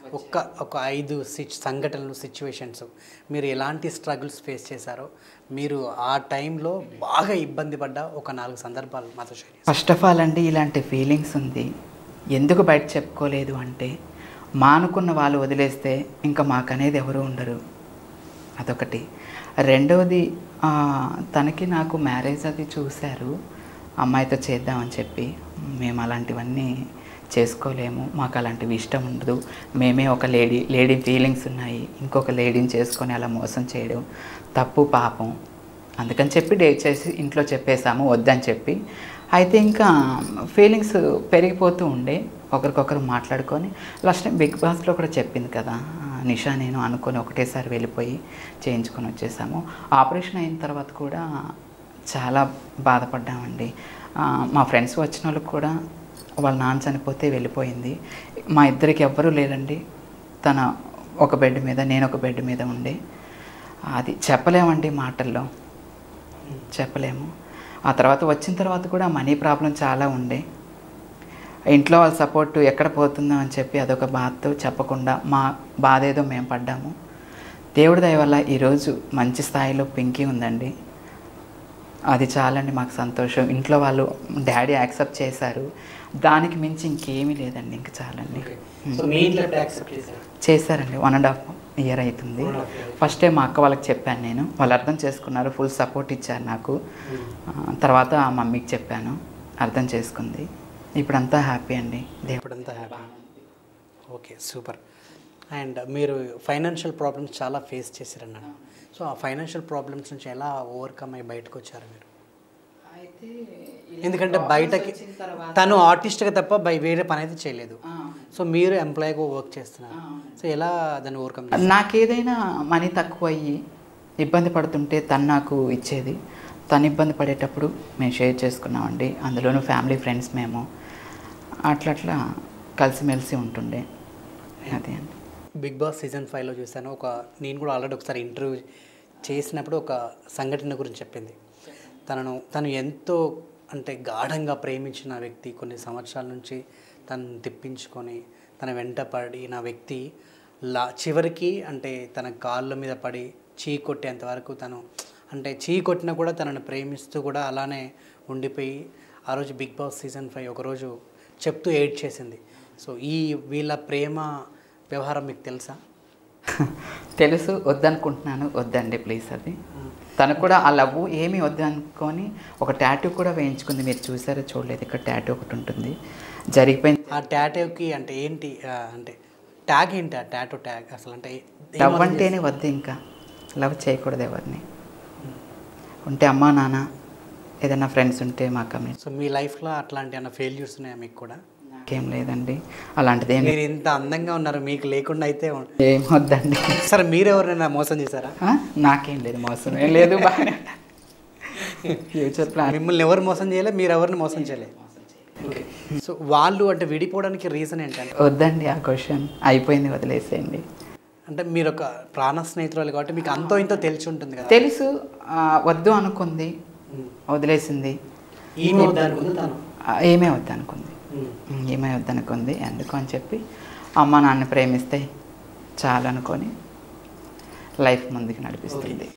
ఒక 5 సంఘటనలు, సిచ్యువేషన్స్ మీరు ఎలాంటి స్ట్రగుల్స్ ఫేస్ చేశారో, మీరు ఆ టైంలో బాగా ఇబ్బంది పడ్డ ఒక 4 సందర్భాలు మాతో షేర్ చేయండి. ఫస్ట్ ఆఫ్ ఆల్ అండి, ఇలాంటి ఫీలింగ్స్ ఉంది. ఎందుకు బయట చెప్పుకోలేదు అంటే, మానుకున్న వాళ్ళు వదిలేస్తే ఇంకా మాకనేది ఎవరు ఉండరు, అదొకటి. రెండవది, తనకి నాకు మ్యారేజ్ అది చూశారు, అమ్మాయితో చేద్దామని చెప్పి. మేము అలాంటివన్నీ చేసుకోలేము, మాకు అలాంటివి ఇష్టం ఉండదు. మేమే ఒక లేడీ ఫీలింగ్స్ ఉన్నాయి, ఇంకొక లేడీని చేసుకొని అలా మోసం చేయడం తప్పు, పాపం. అందుకని చెప్పి డేట్ చేసి ఇంట్లో చెప్పేశాము వద్దని చెప్పి. అయితే ఇంకా ఫీలింగ్స్ పెరిగిపోతూ ఉండే, ఒకరికొకరు మాట్లాడుకొని లాస్ట్ టైం బిగ్ బాస్లో కూడా చెప్పింది కదా నిషా, నేను అనుకొని ఒకటేసారి వెళ్ళిపోయి చేయించుకొని వచ్చేసాము. ఆపరేషన్ అయిన తర్వాత కూడా చాలా బాధపడ్డామండి. మా ఫ్రెండ్స్ వచ్చిన వాళ్ళకి కూడా వాళ్ళ నాన్న చనిపోతే వెళ్ళిపోయింది. మా ఇద్దరికి ఎవ్వరూ లేరండి. తన ఒక బెడ్ మీద, నేను ఒక బెడ్ మీద ఉండే. అది చెప్పలేమండి, మాటల్లో చెప్పలేము. ఆ తర్వాత వచ్చిన తర్వాత కూడా మనీ ప్రాబ్లం చాలా ఉండే. ఇంట్లో వాళ్ళ సపోర్టు ఎక్కడ పోతుందో అని చెప్పి అదొక బాధతో చెప్పకుండా మా బాధ ఏదో మేము పడ్డాము. దేవుడి దయ వల్ల ఈరోజు మంచి స్థాయిలో పింకీ ఉందండి. అది చాలండి మాకు సంతోషం. ఇంట్లో వాళ్ళు, డాడీ యాక్సెప్ట్ చేశారు, దానికి మించి ఇంకేమీ లేదండి, ఇంక చాలండి. చేశారండి, 1.5 ఇయర్ అవుతుంది. ఫస్ట్ టైం మా అక్క వాళ్ళకి చెప్పాను నేను, వాళ్ళు అర్థం చేసుకున్నారు, ఫుల్ సపోర్ట్ ఇచ్చారు నాకు. తర్వాత ఆ మమ్మీకి చెప్పాను, అర్థం చేసుకుంది. ఇప్పుడంతా హ్యాపీ అండి, ఇప్పుడంతా హ్యాపీ. Okay, super. అండ్ మీరు ఫైనాన్షియల్ ప్రాబ్లమ్స్ చాలా ఫేస్ చేశారన్నాను. సో ఆ ఫైనాన్షియల్ ప్రాబ్లమ్స్ నుంచి ఎలా ఓవర్కమ్ అయ్యి బయటకు వచ్చారు మీరు? ఎందుకంటే బయటకి తను ఆర్టిస్ట్గా తప్ప వేరే పని అయితే చేయలేదు, సో మీరు ఎంప్లాయీగా వర్క్ చేస్తున్నారు. సో ఎలా దాన్ని ఓవర్కమ్? నాకేదైనా మనీ తక్కువ అయ్యి ఇబ్బంది పడుతుంటే తను నాకు ఇచ్చేది. తను ఇబ్బంది పడేటప్పుడు మేము షేర్ చేసుకున్నామండి. అందులోనూ ఫ్యామిలీ, ఫ్రెండ్స్ మేము అట్లా కలిసిమెలిసి ఉంటుండే. అదే అండి. బిగ్ బాస్ సీజన్ 5లో చూశాను. నేను కూడా ఆల్రెడీ ఒకసారి ఇంటర్వ్యూ చేసినప్పుడు ఒక సంఘటన గురించి చెప్పింది. తను ఎంతో అంటే గాఢంగా ప్రేమించిన వ్యక్తి, కొన్ని సంవత్సరాల నుంచి తను తిప్పించుకొని తన వెంట పడిన వ్యక్తి చివరికి అంటే తన కాళ్ళ మీద పడి చీ కొట్టేంత వరకు తను అంటే చీ కొట్టినా కూడా తనను ప్రేమిస్తూ కూడా అలానే ఉండిపోయి ఆ రోజు బిగ్ బాస్ సీజన్ 5 ఒకరోజు చెప్తూ ఎయిడ్ చేసింది. సో వీళ్ళ ప్రేమ వ్యవహారం మీకు తెలుసా? తెలుసు, వద్దనుకుంటున్నాను. వద్దండి ప్లీజ్. అది తను కూడా ఆ లవ్ ఏమీ వద్దనుకొని ఒక టాటూ కూడా వేయించుకుంది. మీరు చూసారో చూడలేదు, ఇక్కడ టాటూ ఒకటి ఉంటుంది, జరిగిపోయింది. ఆ టాటూకి అంటే ఏంటి, అంటే ట్యాగ్ ఏంటి? ఆ టాటూ ట్యాగ్ అసలు అంటే లవ్ అంటేనే వద్దు, ఇంకా లవ్ చేయకూడదు ఎవరిని. ఉంటే అమ్మా నాన్న, ఏదైనా ఫ్రెండ్స్ ఉంటే మా కమ్యూనిటీ. సో మీ లైఫ్లో అట్లాంటి అన్న ఫెయిల్యూర్స్ ఉన్నాయా మీకు కూడా? నాకేం లేదండి అలాంటిది. మీరు ఇంత అందంగా ఉన్నారు, మీకు లేకుండా అయితే ఏం వద్దండి. సరే, మీరు ఎవరైనా మోసం చేశారా? నాకేం లేదు, మోసం ఏం లేదు. బాగా ఫ్యూచర్ ప్లాన్. మిమ్మల్ని ఎవరు మోసం చేయలే, మీరు ఎవరిని మోసం చేయలేదు. సో వాళ్ళు అంటే విడిపోవడానికి రీజన్ ఏంటంటే? వద్దండి ఆ క్వశ్చన్, అయిపోయింది, వదిలేసేయండి. అంటే మీరు ఒక ప్రాణ స్నేహితురాలు కాబట్టి మీకు అంతో ఇంతో తెలిసి ఉంటుంది కదా. తెలుసు, వద్దు అనుకుంది, వదిలేసింది. ఏమే వద్దనుకుంది, ఏమే వద్దనుకుంది. ఎందుకు అని చెప్పి అమ్మ నాన్న ప్రేమిస్తే చాలు అనుకొని లైఫ్ ముందుకు నడిపిస్తుంది.